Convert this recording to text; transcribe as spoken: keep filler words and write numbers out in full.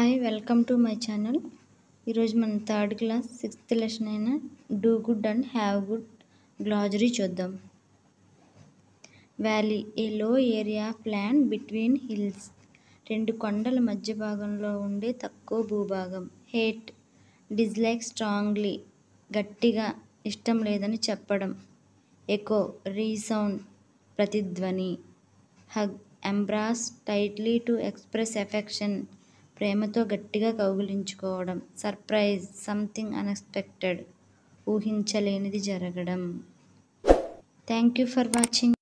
Hi welcome to my channel. ఈరోజు మన third class sixth lesson అయిన do good and have good glossary చూద్దాం. Valley ఏ లో ఏరియా ప్లాన్ బిట్వీన్ హిల్స్, రెండు కొండల మధ్య భాగంలో ఉండే తక్కువ భూభాగం. హేట్ డిస్లైక్ స్ట్రాంగ్లీ గట్టిగా ఇష్టం లేదని చెప్పడం. ఎకో రీసౌండ్ ప్రతిధ్వని. Hug embrace tightly to express affection ప్రేమతో గట్టిగా కౌగిలించుకోవడం. సర్ప్రైజ్ సంథింగ్ అన్ఎక్స్పెక్టెడ్ ఊహించలేనిది జరగడం. Thank you for watching.